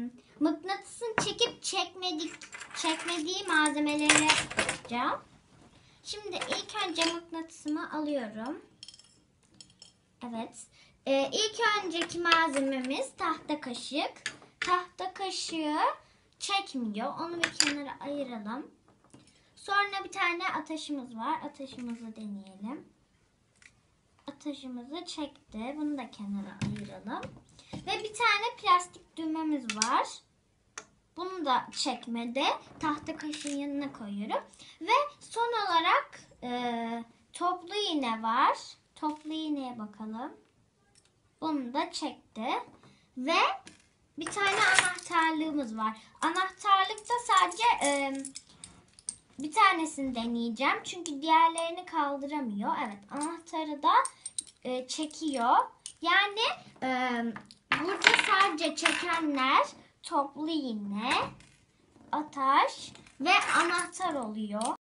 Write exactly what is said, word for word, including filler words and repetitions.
mıknatısın çekip çekmedik, çekmediği malzemeleri yapacağım. Şimdi ilk önce mıknatısımı alıyorum. Evet. Ee, ilk önceki malzememiz tahta kaşık. Tahta kaşığı çekmiyor. Onu bir kenara ayıralım. Sonra bir tane ataşımız var. Ataşımızı deneyelim. Ataşımızı çekti. Bunu da kenara ayıralım. Ve bir tane plastik düğmemiz var. Bunu da çekmedi. Tahta kaşığın yanına koyuyorum. Ve son olarak e, toplu iğne var. Toplu iğneye bakalım. Bunu da çekti. Ve bir tane anahtarlığımız var. Anahtarlıkta sadece e, bir tanesini deneyeceğim. Çünkü diğerlerini kaldıramıyor. Evet, anahtarı da e, çekiyor. Yani e, burada sadece çekenler toplu iğne, ataş ve anahtar oluyor.